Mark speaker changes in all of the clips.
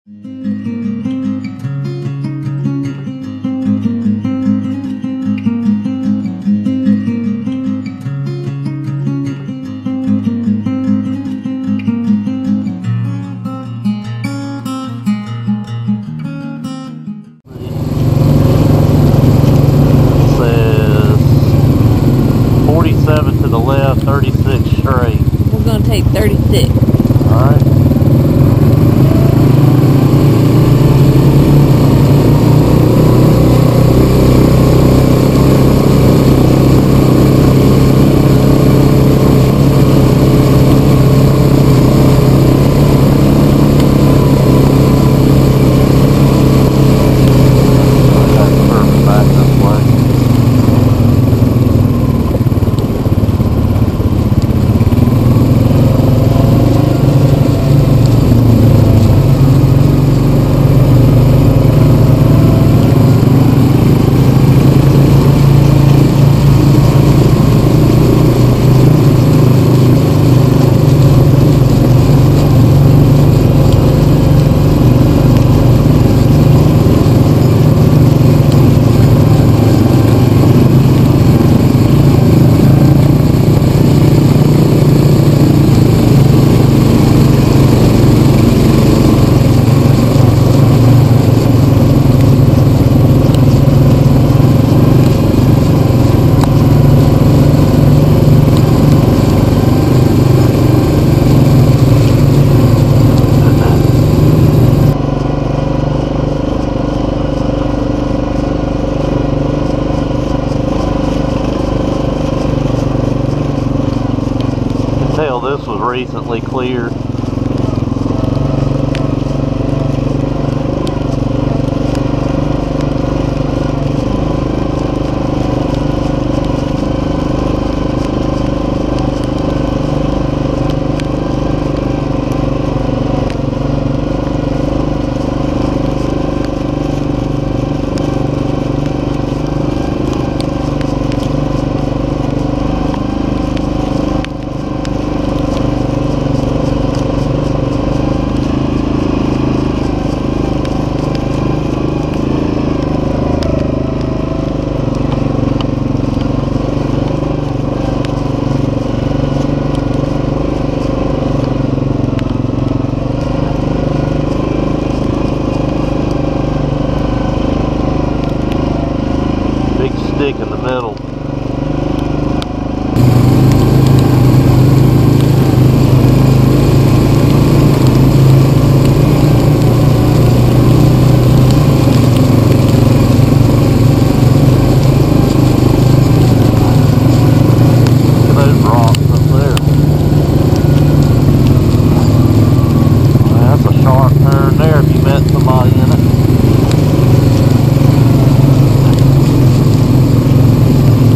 Speaker 1: Says 47 to the left, 36 straight.
Speaker 2: We're gonna take 36.
Speaker 1: Alright. Tell this was recently cleared. Stick in the middle. Look at those rocks up there. Well, that's a sharp turn there if you met somebody in it.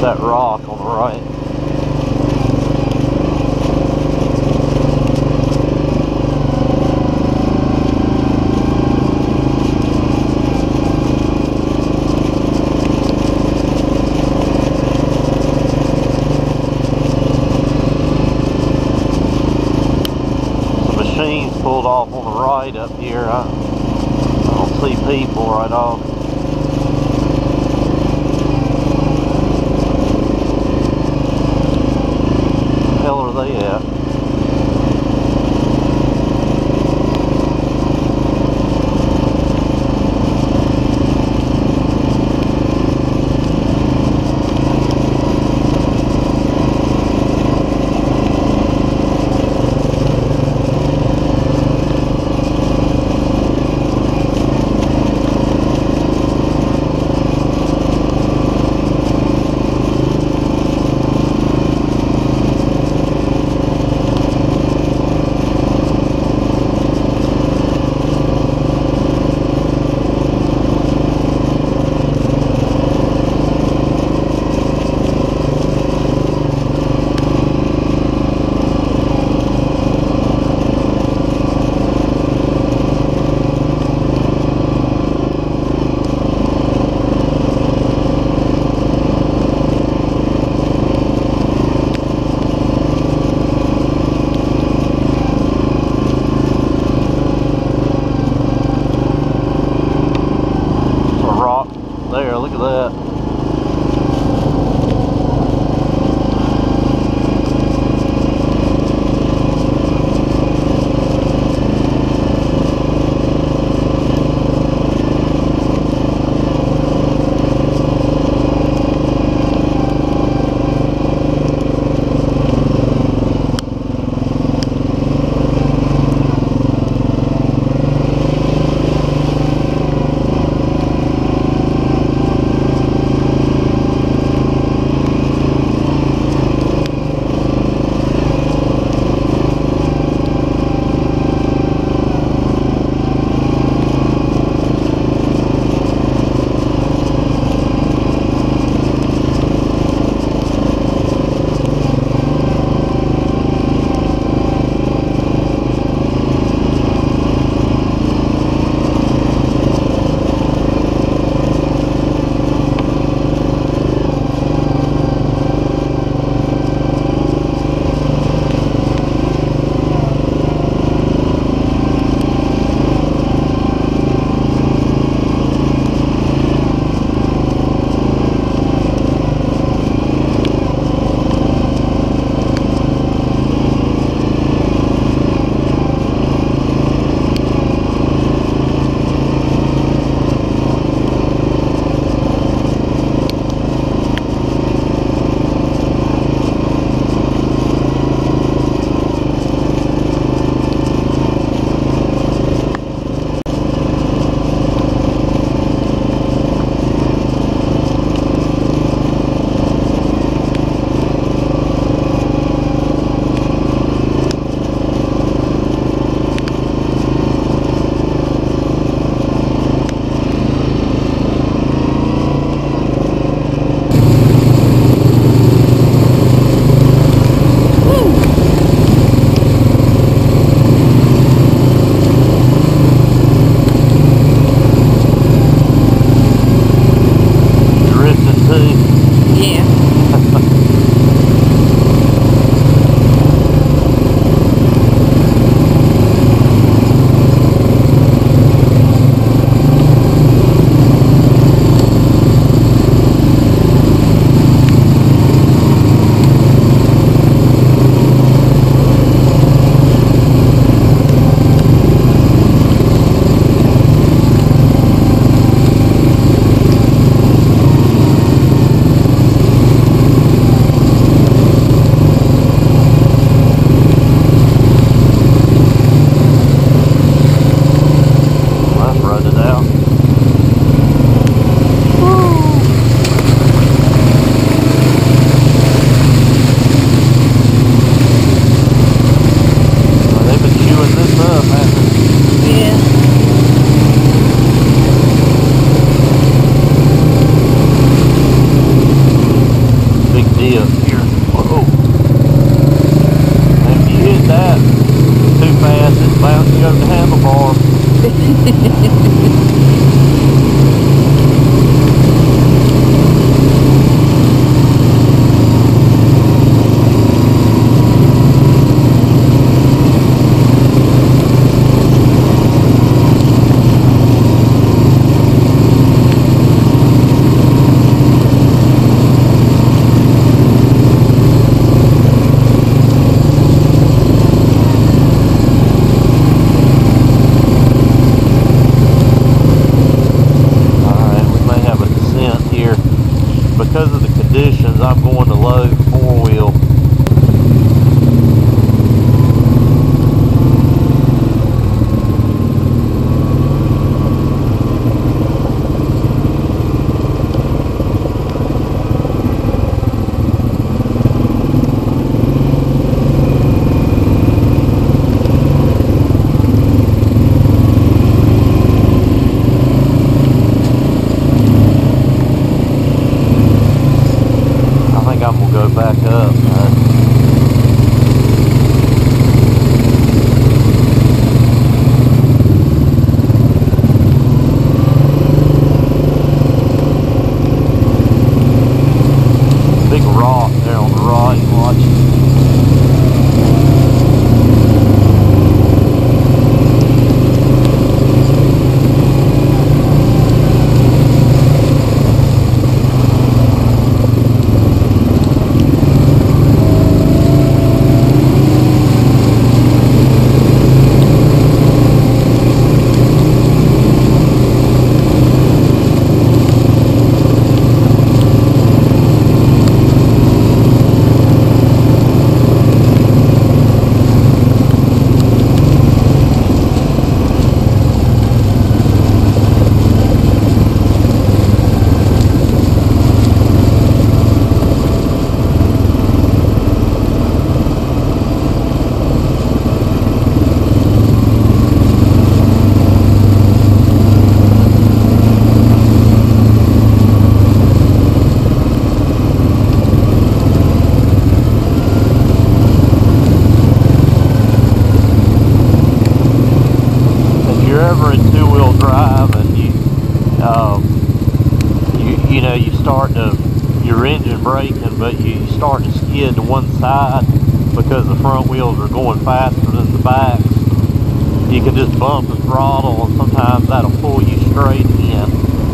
Speaker 1: that rock on the right. Machines pulled off on the right up here. I don't see people right off. Where the hell are they at? two-wheel drive and you know, you start to, your engine braking, but you start to skid to one side because the front wheels are going faster than the backs. You can just bump the throttle and sometimes that'll pull you straight in.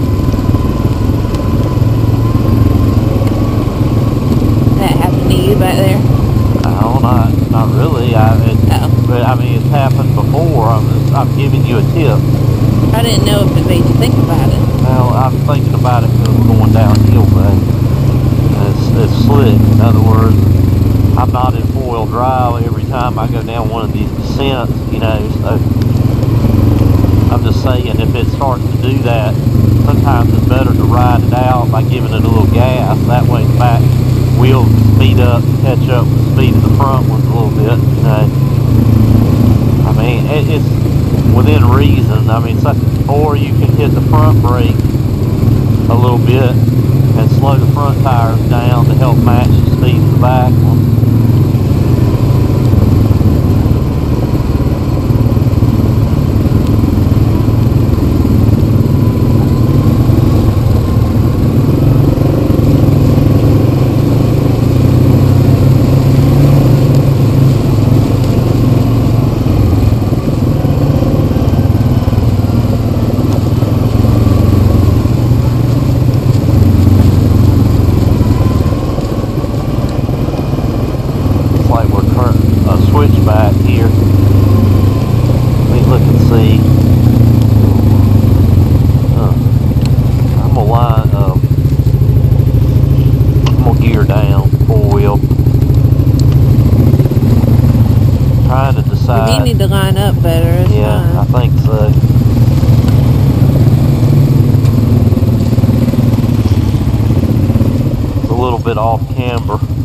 Speaker 2: That happened to you back there?
Speaker 1: No, not really. But I mean, it's happened before. I'm giving you a tip.
Speaker 2: I didn't know if it made you think about it.
Speaker 1: Well, I'm thinking about it because we're going downhill, but it's slick. In other words, I'm not in four-wheel drive every time I go down one of these descents, you know, so I'm just saying if it starts to do that, sometimes it's better to ride it out by giving it a little gas. That way the back wheels speed up, catch up with the speed of the front ones a little bit, you know. I mean, it's within reason. I mean, or you can hit the front brake a little bit and slow the front tires down to help match the speed of the back one. Switchback here. Let me look and see. I'm gonna line up. I'm gonna gear down, four wheel. Trying to decide.
Speaker 2: You need to line up better. It's
Speaker 1: yeah,
Speaker 2: fine.
Speaker 1: I think so. It's a little bit off camber.